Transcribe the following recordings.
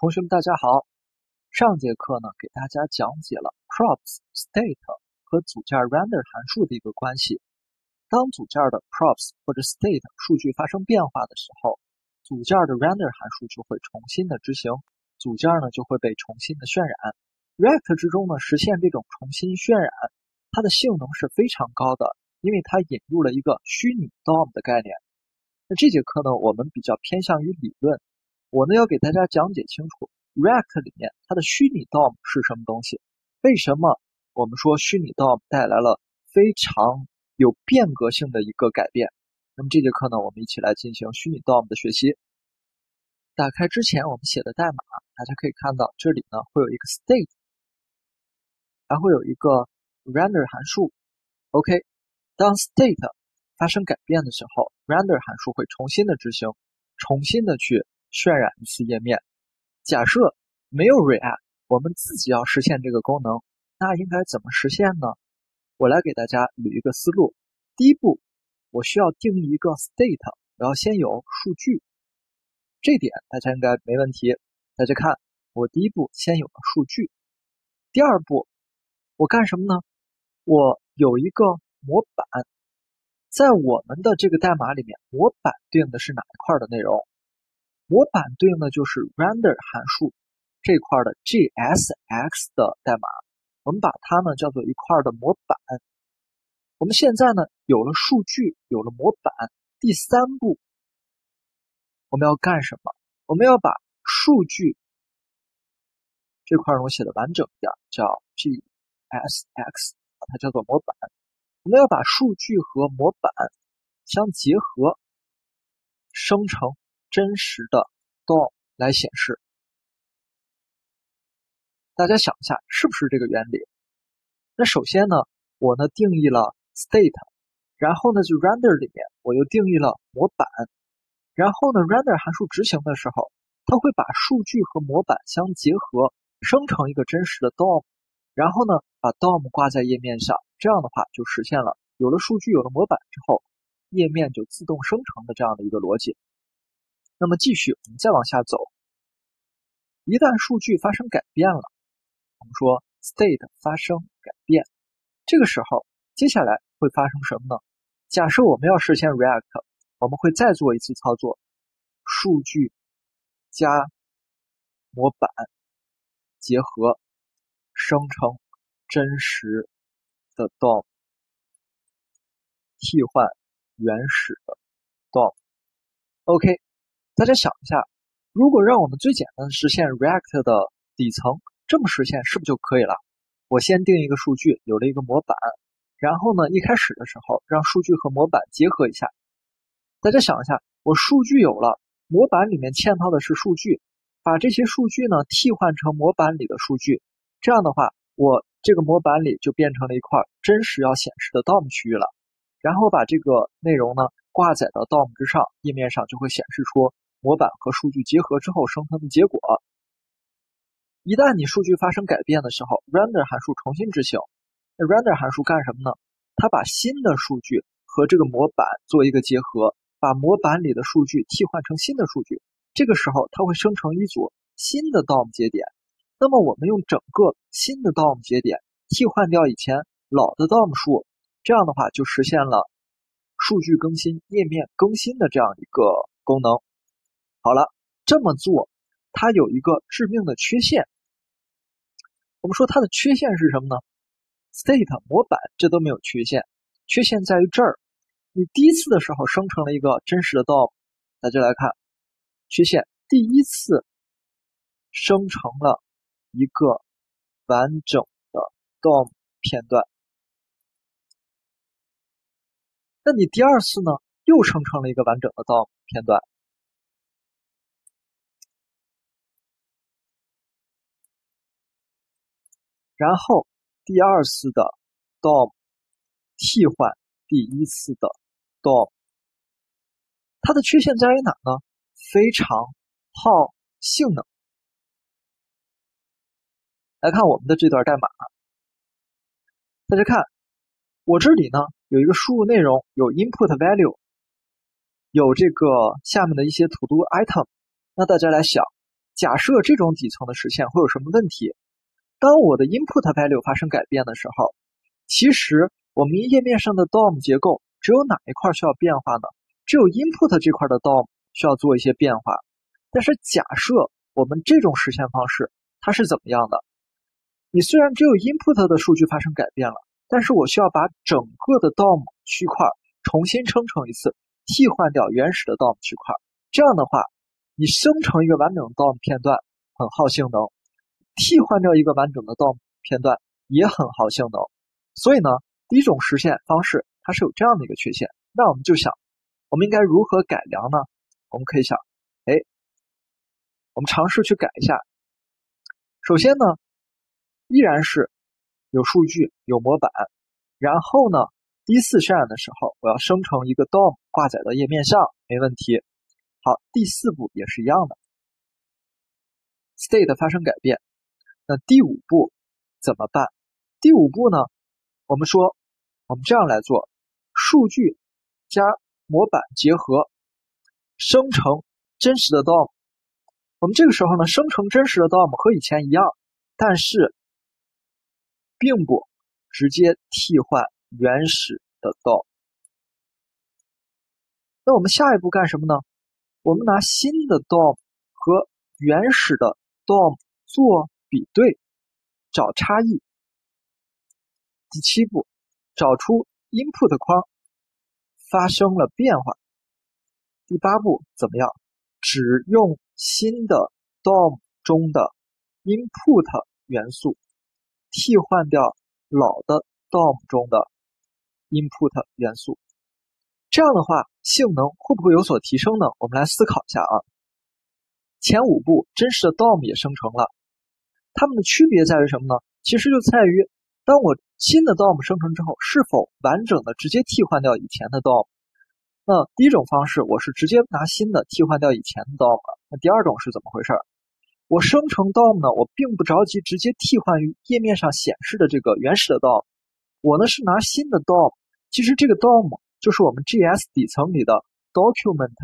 同学们，大家好。上节课呢，给大家讲解了 props state 和组件 render 函数的一个关系。当组件的 props 或者 state 数据发生变化的时候，组件的 render 函数就会重新的执行，组件呢就会被重新的渲染。React 之中呢，实现这种重新渲染，它的性能是非常高的，因为它引入了一个虚拟 DOM 的概念。那这节课呢，我们比较偏向于理论。我呢要给大家讲解清楚 React 里面它的虚拟 DOM 是什么东西，为什么我们说虚拟 DOM 带来了非常有变革性的一个改变。那么这节课呢，我们一起来进行虚拟 DOM 的学习。打开之前我们写的代码，大家可以看到这里呢会有一个 state， 还会有一个 render 函数。 OK， 当 state 发生改变的时候， render 函数会重新的执行，重新的去渲染一次页面。假设没有 React， 我们自己要实现这个功能，那应该怎么实现呢？我来给大家捋一个思路。第一步，我需要定义一个 state， 我要先有数据，这点大家应该没问题。大家看，我第一步先有了数据。第二步，我干什么呢？我有一个模板，在我们的这个代码里面，模板对应的是哪一块的内容？模板对应的就是 render 函数这块的 JSX 的代码，我们把它呢叫做一块的模板。我们现在呢有了数据，有了模板，第三步我们要干什么？我们要把数据这块我写的完整一点，叫 JSX， 把它叫做模板。我们要把数据和模板相结合，生成真实的 DOM 来显示。大家想一下，是不是这个原理？那首先呢，我呢定义了 state， 然后呢就 render 里面我又定义了模板，然后呢 render 函数执行的时候，它会把数据和模板相结合，生成一个真实的 DOM， 然后呢把 DOM 挂在页面上，这样的话就实现了有了数据有了模板之后，页面就自动生成的这样的一个逻辑。那么继续我们再往下走，一旦数据发生改变了，我们说 state 发生改变，这个时候接下来会发生什么呢？假设我们要实现 React， 我们会再做一次操作，数据加模板结合，生成真实的 DOM， 替换原始的 DOM。 OK， 大家想一下，如果让我们最简单的实现 React 的底层，这么实现是不是就可以了？我先定一个数据，有了一个模板，然后呢，一开始的时候让数据和模板结合一下。大家想一下，我数据有了，模板里面嵌套的是数据，把这些数据呢替换成模板里的数据，这样的话，我这个模板里就变成了一块真实要显示的 DOM 区域了。然后把这个内容呢挂载到 DOM 之上，页面上就会显示出模板和数据结合之后生成的结果。一旦你数据发生改变的时候， render 函数重新执行。那 render 函数干什么呢？它把新的数据和这个模板做一个结合，把模板里的数据替换成新的数据，这个时候它会生成一组新的 DOM 节点。那么我们用整个新的 DOM 节点替换掉以前老的 DOM 数，这样的话就实现了数据更新、页面更新的这样一个功能。好了，这么做它有一个致命的缺陷。我们说它的缺陷是什么呢？ state 模板这都没有缺陷，缺陷在于这儿，你第一次的时候生成了一个真实的 DOM， 大家来看缺陷，第一次生成了一个完整的 DOM 片段，那你第二次呢又生成了一个完整的 DOM 片段，然后第二次的 DOM 替换第一次的 DOM， 它的缺陷在于哪呢？非常耗性能。来看我们的这段代码，大家看我这里呢有一个输入内容，有 input value， 有这个下面的一些 to do item。那大家来想， 假设这种底层的实现会有什么问题？当我的 input value 发生改变的时候，其实我们页面上的 DOM 结构只有哪一块需要变化呢？只有 input 这块的 DOM 需要做一些变化。但是假设我们这种实现方式它是怎么样的？你虽然只有 input 的数据发生改变了，但是我需要把整个的 DOM 区块重新生成一次，替换掉原始的 DOM 区块。这样的话，你生成一个完整的 DOM 片段很耗性能，替换掉一个完整的 DOM 片段也很耗性能。所以呢，第一种实现方式它是有这样的一个缺陷。那我们就想，我们应该如何改良呢？我们可以想，我们尝试去改一下。首先呢，依然是有数据有模板，然后呢，第一次渲染的时候我要生成一个 DOM 挂载到页面上，没问题。好，第四步也是一样的 ，state 发生改变。那第五步怎么办？第五步呢，我们说我们这样来做，数据加模板结合，生成真实的 DOM。我们这个时候呢，生成真实的 DOM 和以前一样，但是并不直接替换原始的 DOM。那我们下一步干什么呢？我们拿新的 DOM 和原始的 DOM 做比对，找差异。第七步，找出 input 框发生了变化。第八步怎么样？只用新的 DOM 中的 input 元素替换掉老的 DOM 中的 input 元素。这样的话，性能会不会有所提升呢？我们来思考一下啊。前五步真实的 DOM 也生成了，它们的区别在于什么呢？其实就在于当我新的 DOM 生成之后，是否完整的直接替换掉以前的 DOM。那第一种方式，我是直接拿新的替换掉以前的 DOM 了。那第二种是怎么回事？我生成 DOM 呢，我并不着急直接替换于页面上显示的这个原始的 DOM， 我呢是拿新的 DOM， 其实这个 DOM 就是我们 JS 底层里的 document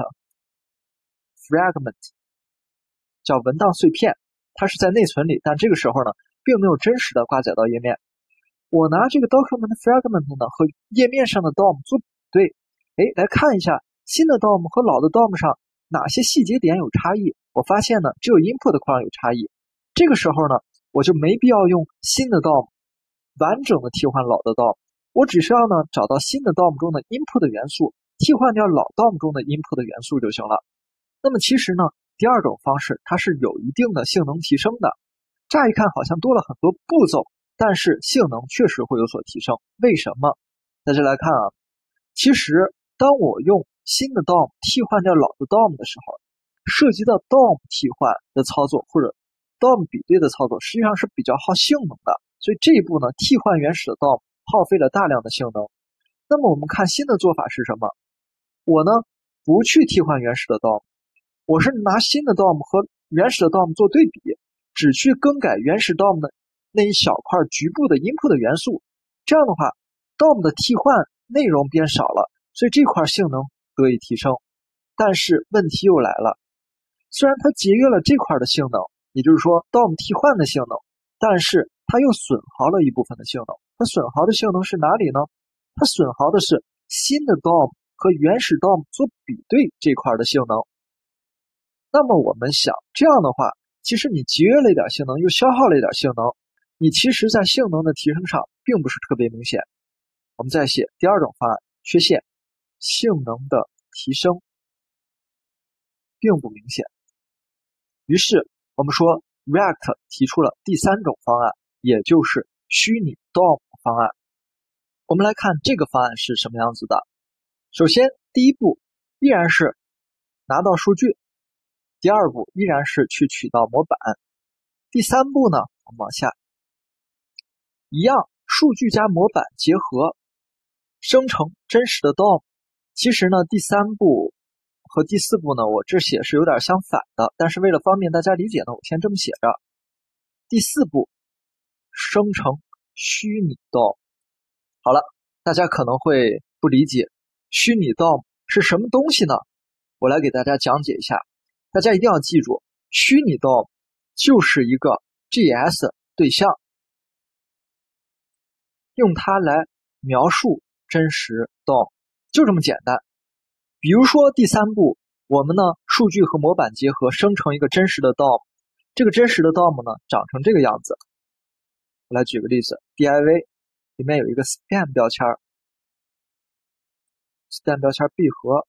fragment， 叫文档碎片，它是在内存里，但这个时候呢，并没有真实的挂载到页面。我拿这个 document fragment 呢和页面上的 DOM 做比对，来看一下新的 DOM 和老的 DOM 上哪些细节点有差异。我发现呢，只有 input 框有差异。这个时候呢，我就没必要用新的 DOM 完整的替换老的 DOM， 我只需要呢找到新的 DOM 中的 input 元素，替换掉老 DOM 中的 input 元素就行了。那么其实呢，第二种方式它是有一定的性能提升的。乍一看好像多了很多步骤，但是性能确实会有所提升。为什么？大家来看啊，其实当我用新的 DOM 替换掉老的 DOM 的时候，涉及到 DOM 替换的操作或者 DOM 比对的操作，实际上是比较耗性能的。所以这一步呢，替换原始的 DOM 耗费了大量的性能。那么我们看新的做法是什么？我呢不去替换原始的 DOM， 我是拿新的 DOM 和原始的 DOM 做对比，只去更改原始 DOM 的那一小块局部的 input 元素。这样的话 DOM 的替换内容变少了，所以这块性能得以提升。但是问题又来了，虽然它节约了这块的性能，也就是说 DOM 替换的性能，但是它又损耗了一部分的性能。它损耗的性能是哪里呢？它损耗的是新的 DOM 和原始 DOM 做比对这块的性能。那么我们想，这样的话，其实你节约了一点性能，又消耗了一点性能，你其实在性能的提升上并不是特别明显。我们再写第二种方案，缺陷，性能的提升并不明显。于是我们说 React 提出了第三种方案，也就是虚拟 DOM 方案。我们来看这个方案是什么样子的。首先第一步依然是拿到数据，第二步依然是去取到模板，第三步呢，我们往下一样，数据加模板结合，生成真实的 DOM。 其实呢，第三步和第四步呢，我这写是有点相反的，但是为了方便大家理解呢，我先这么写着。第四步生成虚拟 DOM。 好了，大家可能会不理解虚拟 DOM 是什么东西呢？我来给大家讲解一下。大家一定要记住， 虚拟 DOM 就是一个 JS 对象，用它来描述真实 DOM， 就这么简单。比如说第三步，我们呢数据和模板结合，生成一个真实的 DOM。这个真实的 DOM 呢长成这个样子。我来举个例子 ，div 里面有一个 span 标签 ，span 标签闭合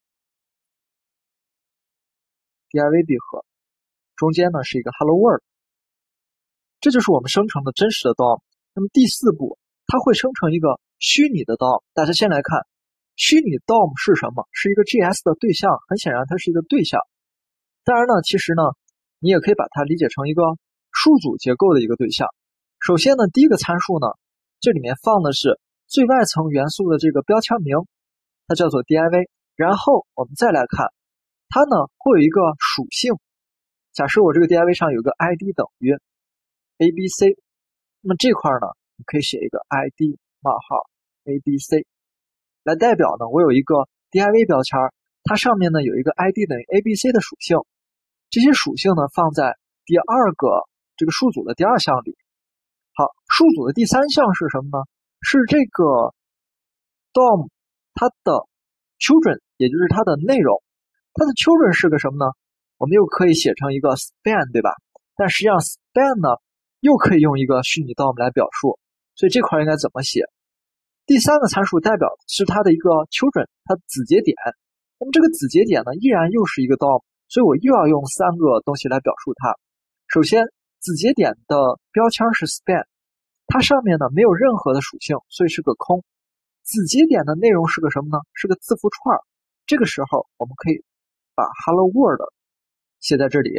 ，div 闭合，中间呢是一个 hello world， 这就是我们生成的真实的 DOM。那么第四步，它会生成一个虚拟的 DOM。大家先来看，虚拟 DOM 是什么？是一个 JS 的对象，很显然它是一个对象。当然呢，其实呢，你也可以把它理解成一个数组结构的一个对象。首先呢，第一个参数呢，这里面放的是最外层元素的这个标签名，它叫做 div。然后我们再来看，它呢会有一个属性。假设我这个 div 上有个 id 等于 abc， 那么这块呢，你可以写一个 id 冒号 abc 来代表呢，我有一个 div 标签，它上面呢有一个 id 等于 abc 的属性。这些属性呢放在第二个这个数组的第二项里。好，数组的第三项是什么呢？是这个 DOM 它的 children， 也就是它的内容。它的 children 是个什么呢？我们又可以写成一个 span， 对吧？但实际上 span 呢又可以用一个虚拟 DOM 来表述，所以这块应该怎么写？第三个参数代表的是它的一个 children， 它子节点。那么这个子节点呢依然又是一个 DOM， 所以我又要用三个东西来表述它。首先，子节点的标签是 span， 它上面呢没有任何的属性，所以是个空。子节点的内容是个什么呢？是个字符串。这个时候我们可以把 hello world 写在这里。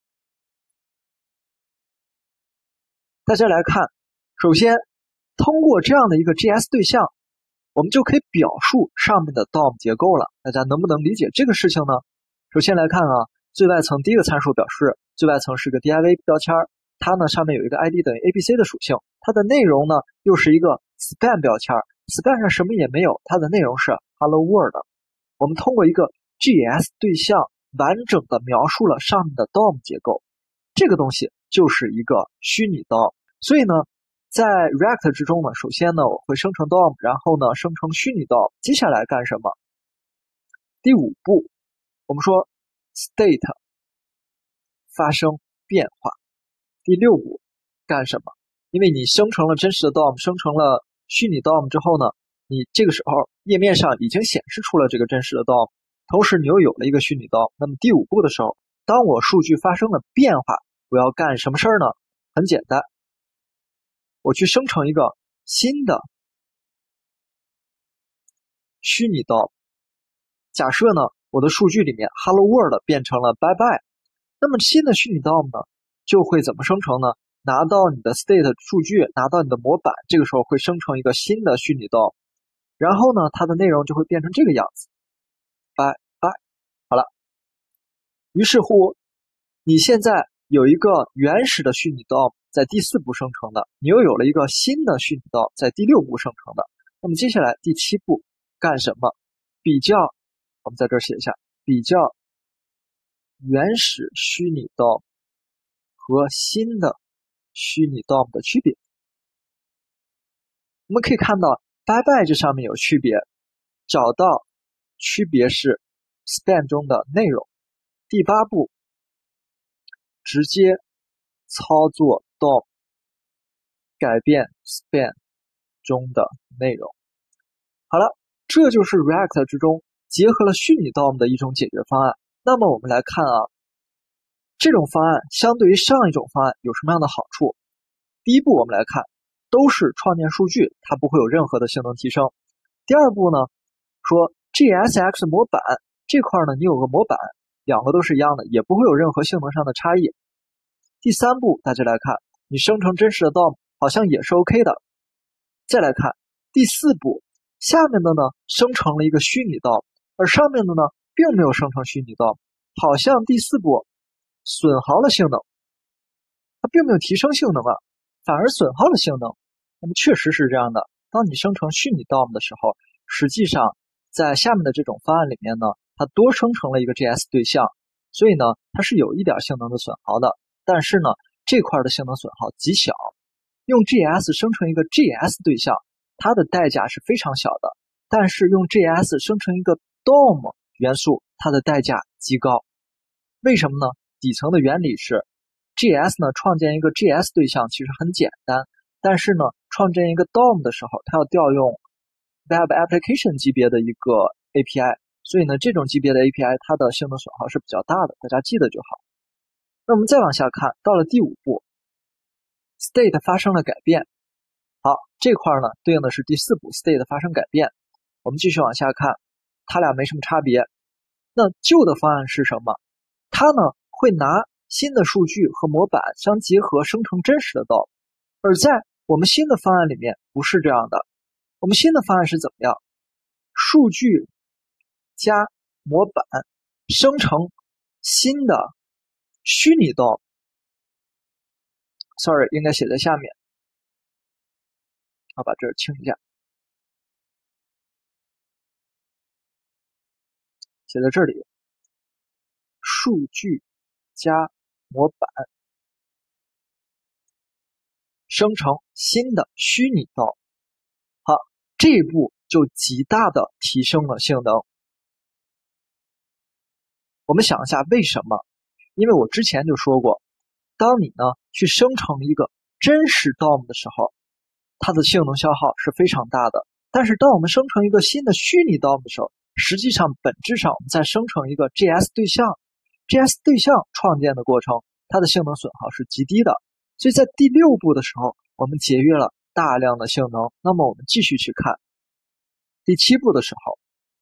大家来看，首先通过这样的一个 JS 对象，我们就可以表述上面的 DOM 结构了。大家能不能理解这个事情呢？首先来看啊，最外层第一个参数表示最外层是个 div 标签，它呢上面有一个 id 等于 abc 的属性，它的内容呢又是一个 span 标签 ，span 上什么也没有，它的内容是 hello world。我们通过一个 JS 对象完整的描述了上面的 DOM 结构，这个东西就是一个虚拟 DOM。所以呢，在 React 之中呢，首先呢我会生成 DOM， 然后呢生成虚拟 DOM。接下来干什么？第五步，我们说 state 发生变化。第六步干什么？因为你生成了真实的 DOM， 生成了虚拟 DOM 之后呢，你这个时候页面上已经显示出了这个真实的 DOM， 同时你又有了一个虚拟 DOM。那么第五步的时候，当我数据发生了变化，我要干什么事儿呢？很简单，我去生成一个新的虚拟 DOM。假设呢，我的数据里面 Hello World 变成了 Bye Bye， 那么新的虚拟 DOM 呢，就会怎么生成呢？拿到你的 state 数据，拿到你的模板，这个时候会生成一个新的虚拟 DOM， 然后呢，它的内容就会变成这个样子 ，Bye Bye。好了，于是乎，你现在有一个原始的虚拟 DOM 在第四步生成的，你又有了一个新的虚拟 DOM 在第六步生成的。那么接下来第七步干什么？比较，我们在这儿写一下，比较原始虚拟 DOM 和新的虚拟 DOM 的区别。我们可以看到 Bye Bye 这上面有区别，找到区别是 span 中的内容。第八步，直接操作 DOM 改变 span 中的内容。好了，这就是 React 之中结合了虚拟 DOM 的一种解决方案。那么我们来看啊，这种方案相对于上一种方案有什么样的好处？第一步我们来看，都是创建数据，它不会有任何的性能提升。第二步呢，说 JSX 模板这块呢，你有个模板，两个都是一样的，也不会有任何性能上的差异。第三步，大家来看，你生成真实的 DOM 好像也是 OK 的。再来看第四步，下面的呢生成了一个虚拟 DOM， 而上面的呢并没有生成虚拟 DOM， 好像第四步损耗了性能，它并没有提升性能啊，反而损耗了性能。那么确实是这样的，当你生成虚拟 DOM 的时候，实际上在下面的这种方案里面呢，它多生成了一个 JS 对象， 所以呢，它是有一点性能的损耗的，但是呢，这块的性能损耗极小。用 JS 生成一个 JS 对象，它的代价是非常小的，但是用 JS 生成一个 DOM 元素，它的代价极高。为什么呢？底层的原理是 JS 呢创建一个 JS 对象其实很简单，但是呢创建一个 DOM 的时候，它要调用 Web Application 级别的一个 API， 所以呢这种级别的 API 它的性能损耗是比较大的，大家记得就好。那我们再往下看，到了第5步 State 发生了改变。好，这块呢对应的是第4步 State 发生改变。我们继续往下看，它俩没什么差别。那旧的方案是什么？它呢会拿新的数据和模板相结合生成真实的DOM，而在我们新的方案里面不是这样的。我们新的方案是怎么样？数据加模板生成新的虚拟DOM。Sorry， 应该写在下面。好，把这儿清一下，写在这里。数据加模板生成新的虚拟DOM。好，这一步就极大的提升了性能。我们想一下为什么？因为我之前就说过，当你呢去生成一个真实 DOM 的时候，它的性能消耗是非常大的。但是当我们生成一个新的虚拟 DOM 的时候，实际上本质上我们在生成一个 JS 对象， JS 对象创建的过程，它的性能损耗是极低的。所以在第6步的时候，我们节约了大量的性能。那么我们继续去看第7步的时候，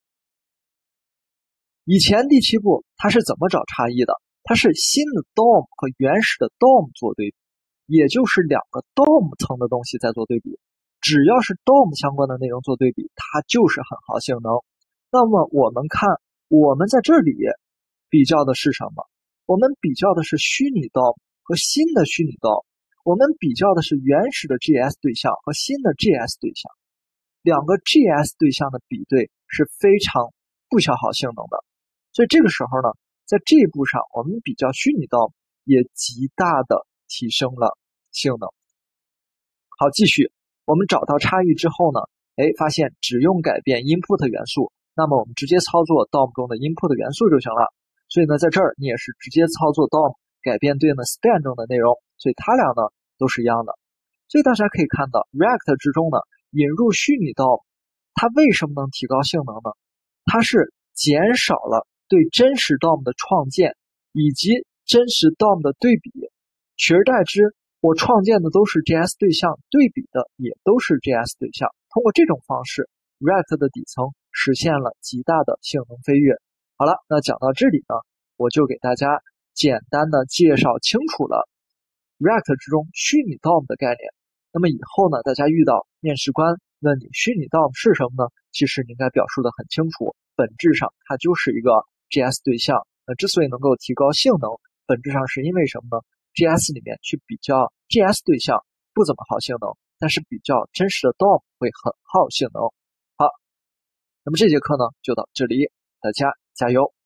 以前第7步它是怎么找差异的？它是新的 DOM 和原始的 DOM 做对比，也就是2个 DOM 层的东西在做对比。只要是 DOM 相关的内容做对比，它就是很耗性能。那么我们看，我们在这里比较的是什么？我们比较的是虚拟 DOM 和新的虚拟 DOM， 我们比较的是原始的 JS 对象和新的 JS 对象。2个 JS 对象的比对是非常不消耗性能的。所以这个时候呢，在这一步上，我们比较虚拟DOM也极大的提升了性能。好，继续，我们找到差异之后呢，发现只用改变 input 元素，那么我们直接操作 DOM 中的 input 元素就行了。所以呢，在这儿你也是直接操作 DOM 改变对应的 span 中的内容，所以它俩呢都是一样的。所以大家可以看到 React 之中呢，引入虚拟DOM，它为什么能提高性能呢？它是减少了对真实 DOM 的创建以及真实 DOM 的对比，取而代之，我创建的都是 JS 对象，对比的也都是 JS 对象。通过这种方式 React 的底层实现了极大的性能飞跃。好了，那讲到这里呢，我就给大家简单的介绍清楚了 React 之中虚拟 DOM 的概念。那么以后呢，大家遇到面试官问你虚拟 DOM 是什么呢？其实你应该表述的很清楚，本质上它就是一个 JS 对象。之所以能够提高性能，本质上是因为什么呢？ JS 里面去比较 JS 对象不怎么耗性能，但是比较真实的 DOM 会很耗性能。好，那么这节课呢就到这里，大家加油。